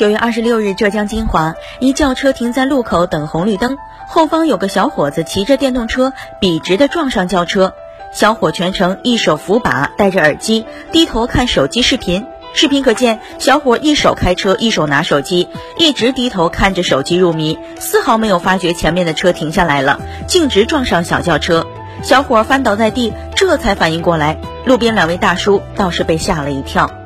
9月26日，浙江金华，一轿车停在路口等红绿灯，后方有个小伙子骑着电动车笔直地撞上轿车。小伙全程一手扶把，戴着耳机，低头看手机视频。视频可见，小伙一手开车，一手拿手机，一直低头看着手机入迷，丝毫没有发觉前面的车停下来了，径直撞上小轿车。小伙翻倒在地，这才反应过来，路边2位大叔倒是被吓了一跳。